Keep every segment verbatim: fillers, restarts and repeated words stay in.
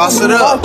Boss it up.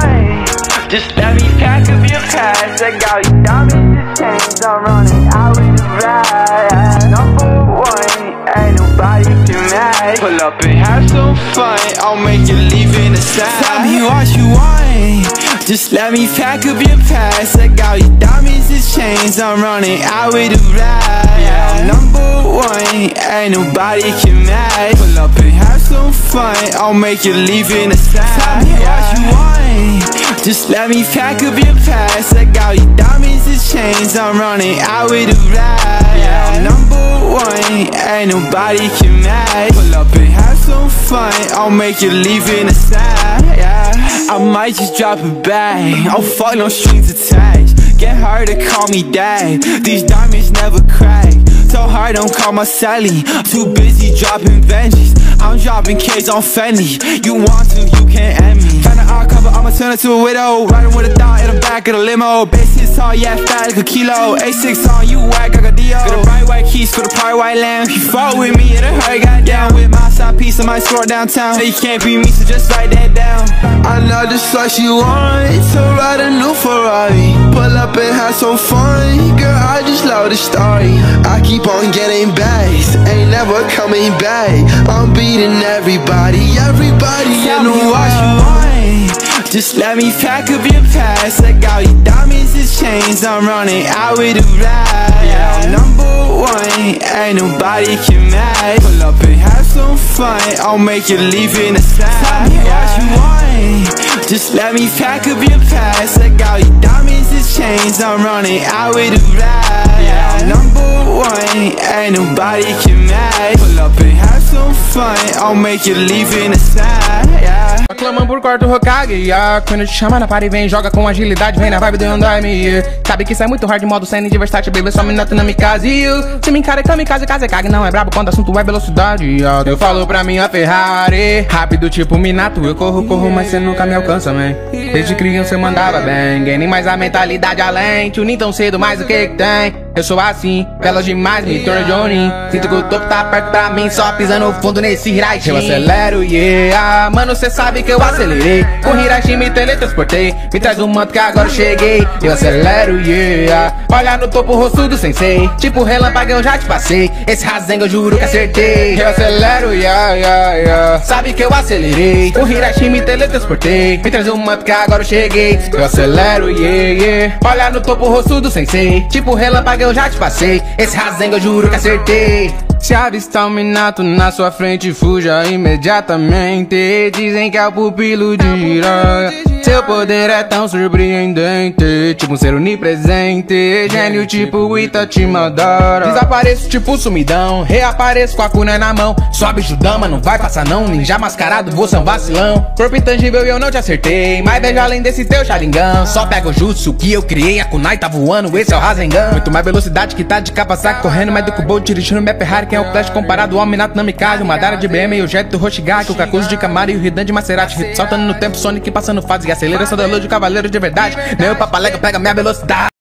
Just let me pack up your past. I got you diamonds and chains. I'm running out with the ride. Number one, ain't nobody can match. Pull up and have some fun. I'll make you leave in the sand. Tell me what you want. Just let me pack up your past. I got you diamonds and chains. I'm running out with the ride. Yeah, number one, ain't nobody can match. Pull up and have some fun. I'll make you leave in the sand. Tell me what you want. Just let me pack up your past. I got you diamonds and chains. I'm running out with the ride. Yeah, number one, ain't nobody can match. Pull up and have some fun. I'll make you leave in the sand. Yeah, I might just drop it back. Oh fuck, no strings attached. Get her to call me dad. These diamonds never crack. So hard, don't call my Sally. Too busy dropping vengeance. I'm dropping K's on Fendi. You want to, you can't end me. Found an art cover, I'ma turn it to a widow. Riding with a dot in the back of the limo. Bass hits tall, yeah, fat like a kilo. A six on, you whack, I got Dio. Got a bright white keys for the bright white lamb. You fought with me, it'll hurt, goddamn. With my side piece, I might score downtown. Say you can't beat me, so just write that down. I know just what you want, to ride a new Ferrari. Pull up and have some fun. Girl, I just love the story. I keep on getting bags, ain't never coming back. I'm beating everybody, everybody in the world. Just let me pack up your past. I got you diamonds and chains. I'm running out with the ride. Yeah, number one, ain't nobody can match. Pull up and have some fun. I'll make you leave in the sand. Tell me what you want. Just let me pack up your past. I got you diamonds and chains. I'm running out with the ride. Yeah, number one, ain't nobody can match. Pull up and have some fun. I'll make you leave in the sand. Yeah. Aclamando por quarto Hokage, yeah. Quando te chama na party, vem, joga com agilidade, vem na vibe do Andaime, yeah. Sabe que isso é muito hard, modo sem de versátil, baby, só me nota na kamikaze, you. Se me encara kamikaze, casa cague, não é brabo quando o assunto é velocidade, yeah. Eu falo pra mim a Ferrari, rápido tipo Minato, eu corro, corro, mas cê nunca me alcança, man. Desde criança eu mandava bem, ganhei mais a mentalidade além, tio nem tão cedo, mas o que que tem? Eu sou assim, belas demais, me torno Johnny. Sinto que o topo tá perto pra mim, só pisando fundo nesse Hirashi. Eu acelero, yeah. Mano, cê sabe que eu acelerei. Com Hirashi me teletransportei. Me traz um manto que agora eu cheguei. Eu acelero, yeah. Olha no topo o rosto do sensei. Tipo relâmpago eu já te passei. Esse Rasengan eu juro que acertei. Eu acelero, yeah, yeah, yeah. Sabe que eu acelerei. Com Hirashi me teletransportei. Me traz um manto que agora eu cheguei. Eu acelero, yeah, yeah. Olha no topo o rosto do sensei. Tipo relâmpago eu já te passei. Esse Rasengan eu juro que acertei. Se avistar um Minato na sua frente, fuja imediatamente. Dizem que é o pupilo de Jiraiya. Seu poder é tão surpreendente, tipo um ser onipresente. Gênio tipo Itachi Madara. Desapareço tipo sumidão, reapareço com a kunai na mão. Sobe Judama, não vai passar não. Ninja mascarado, você é um vacilão. Corpo intangível e eu não te acertei, mas vejo além desse teu Sharingan. Só pega o jutsu que eu criei, a kunai tá voando, esse é o Rasengan. Muito mais velocidade que tá de Kawasaki, correndo mais do que o Bolt dirigindo minha Ferrari. Quem é o Flash comparado ao Minato Namikaze, o Madara de B M e o Jet do Hoshigaki, o Kakuzu de Camaro e o Hidan de Maserati. Saltando no tempo, Sonic passando fases e aceleração da luz de cavaleiro de verdade. Meu papalega pega minha velocidade.